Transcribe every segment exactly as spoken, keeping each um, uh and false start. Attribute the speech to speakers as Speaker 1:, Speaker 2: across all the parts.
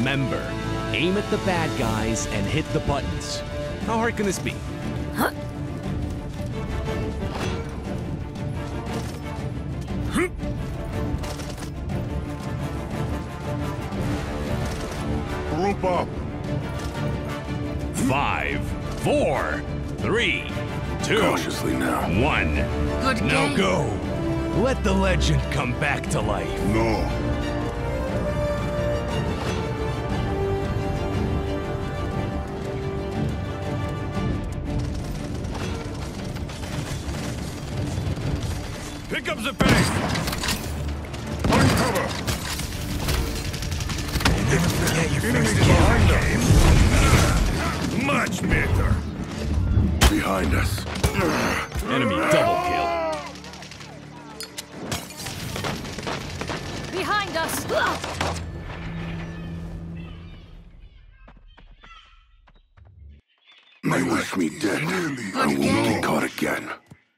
Speaker 1: Remember, aim at the bad guys and hit the buttons. How hard can this be?
Speaker 2: Huh?
Speaker 3: Group up.
Speaker 1: Five, four, three, two,
Speaker 3: Cautiously now.
Speaker 1: one.
Speaker 2: Good
Speaker 1: Now
Speaker 2: game.
Speaker 1: go. Let the legend come back to life.
Speaker 3: No.
Speaker 1: Pick up the pace.
Speaker 3: Find cover.
Speaker 1: Never forget your
Speaker 3: Enemy
Speaker 1: first
Speaker 3: behind
Speaker 1: game. Much better.
Speaker 3: Behind us.
Speaker 1: Enemy double kill.
Speaker 2: Behind us!
Speaker 3: They wish me dead. I won't get caught again.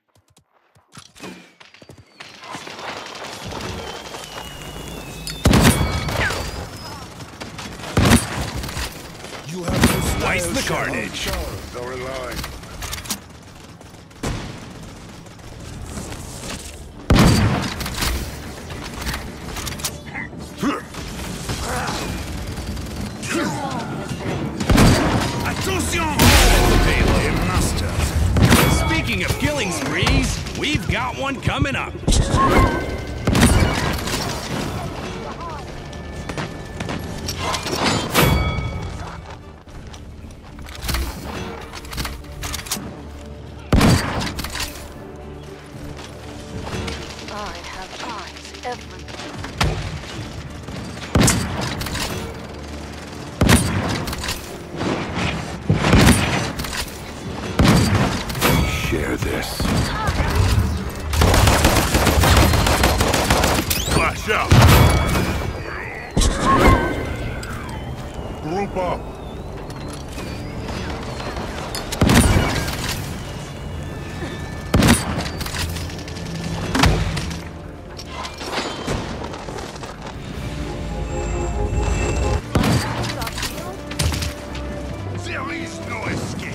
Speaker 1: You have to slice the carnage.
Speaker 3: Our line.
Speaker 1: Speaking of killing sprees, we've got one coming up.
Speaker 2: I have eyes everywhere.
Speaker 3: Share this.
Speaker 1: Flash out.
Speaker 3: Group up.
Speaker 1: There is no escape.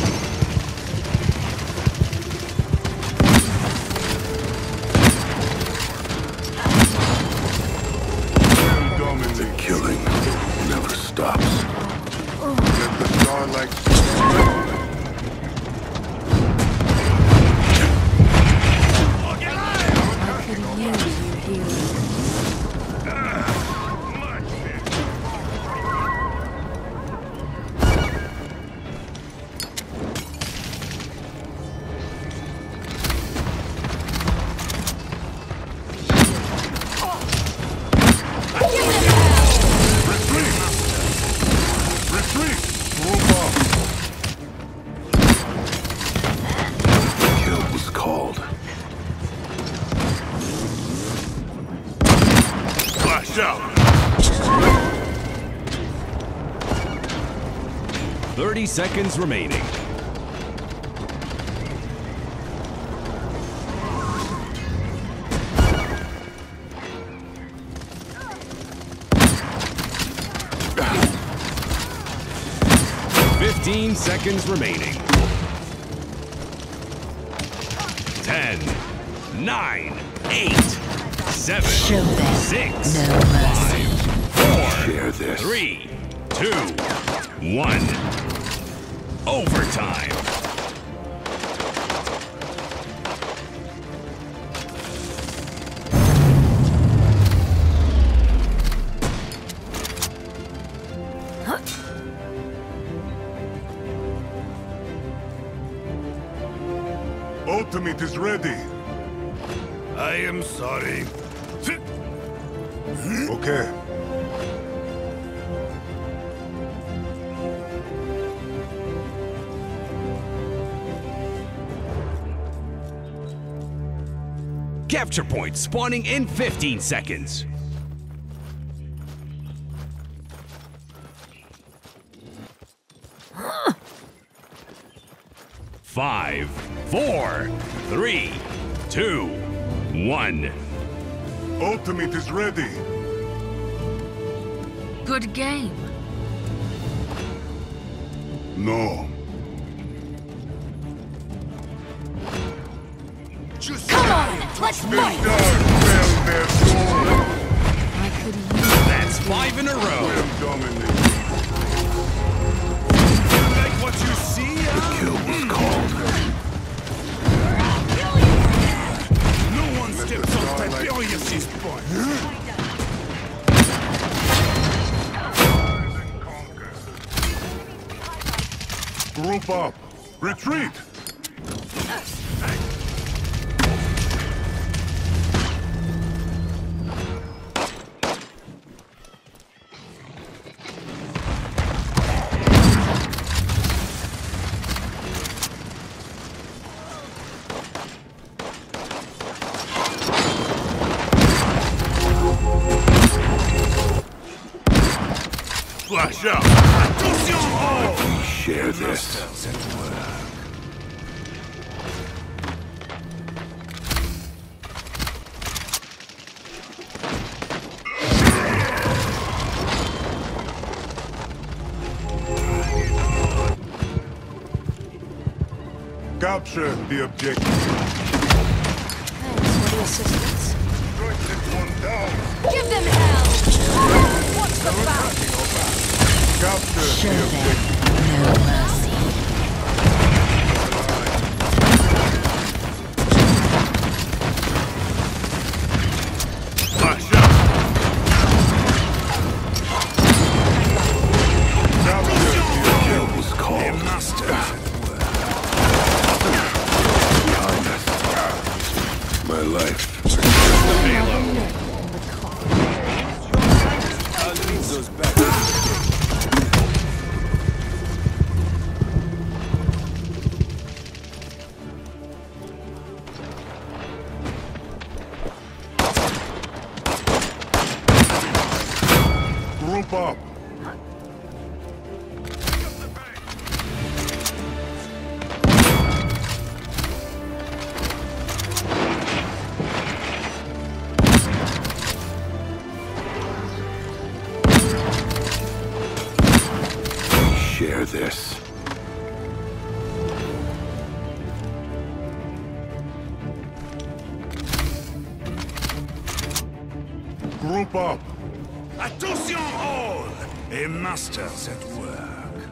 Speaker 3: The killing never stops. Get the starlight.
Speaker 2: I could use your healing.
Speaker 3: Retreat! Group up. Kill was called.
Speaker 1: Flash out. Thirty seconds remaining. Fifteen seconds remaining. Ten, nine, eight, seven,
Speaker 2: Show them
Speaker 1: six,
Speaker 2: no mercy.
Speaker 1: five, four,
Speaker 3: Share this.
Speaker 1: three, two, one. Overtime.
Speaker 3: Ultimate is ready.
Speaker 1: I am sorry.
Speaker 3: Okay.
Speaker 1: Capture point spawning in fifteen seconds. Five, four, three, two, one.
Speaker 3: Ultimate is ready.
Speaker 2: Good game.
Speaker 3: No.
Speaker 2: Just come on, let's fight. I could use
Speaker 1: That's five in a row. You like what you see, huh?
Speaker 3: Kill was called.
Speaker 1: No one steps on Tiberius's butt.
Speaker 3: Group up. Retreat.
Speaker 1: Flash out. Attention all.
Speaker 3: We share this. Capture the objective.
Speaker 2: Thanks for the assistance.
Speaker 3: One down.
Speaker 2: Give them hell! What's the bounty?
Speaker 3: Capture
Speaker 2: Show
Speaker 3: the
Speaker 2: them
Speaker 3: objective.
Speaker 2: no mercy.
Speaker 1: Flash out.
Speaker 3: Capture the objective was called.
Speaker 1: A master.
Speaker 3: Behind us. My life.
Speaker 1: I'll leave those back.
Speaker 3: Group up. Share this. Group up.
Speaker 1: Attention all. A master's at work.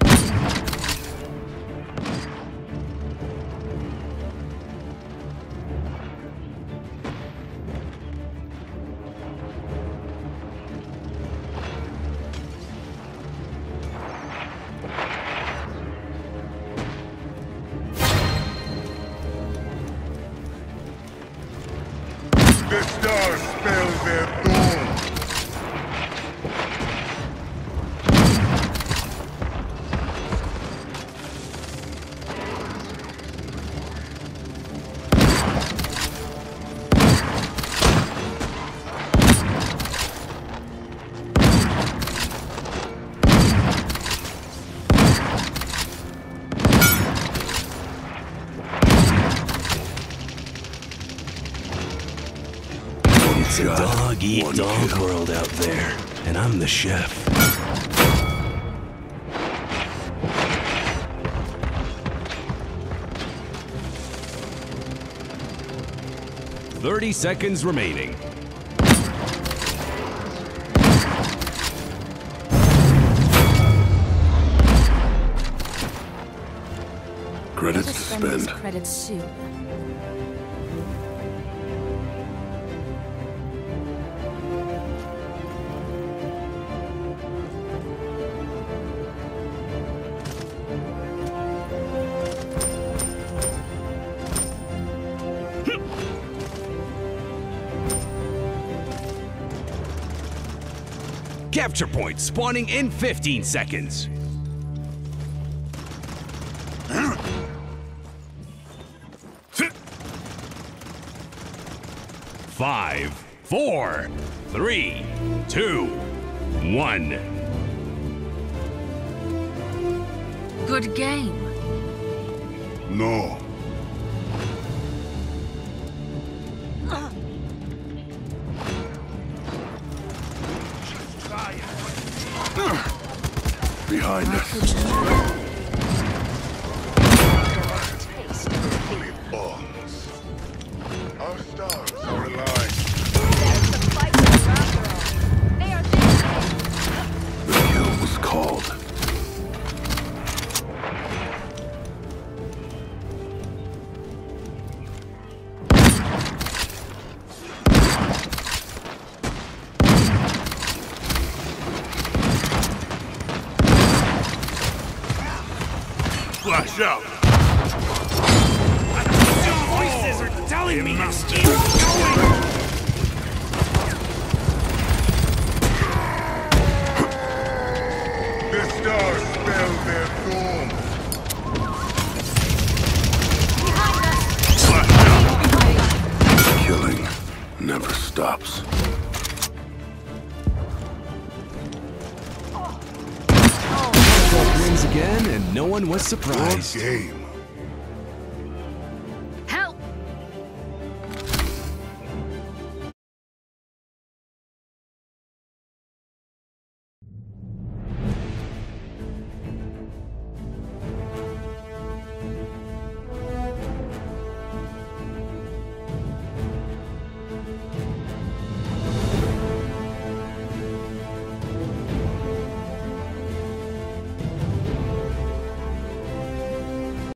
Speaker 3: The stars spell their doom.
Speaker 1: It's a dog-eat-dog world out there, and I'm the chef. Thirty seconds remaining.
Speaker 3: Credits
Speaker 2: Let
Speaker 3: to
Speaker 2: us spend these
Speaker 3: spend.
Speaker 2: credits soon.
Speaker 1: Capture point spawning in fifteen seconds. Five, four, three, two, one.
Speaker 2: Good game.
Speaker 3: No. kindness.
Speaker 2: Taste.
Speaker 3: Bombs. Our stars are aligned.
Speaker 2: There's the fight for after all. They are there.
Speaker 3: The kill was called.
Speaker 4: Flash out!
Speaker 1: Voices are telling me to keep going!
Speaker 3: The stars spell their doom.
Speaker 2: Behind us.
Speaker 4: Flash out!
Speaker 3: Killing never stops.
Speaker 1: Rings again, and no one was
Speaker 3: Your
Speaker 1: surprised.
Speaker 3: game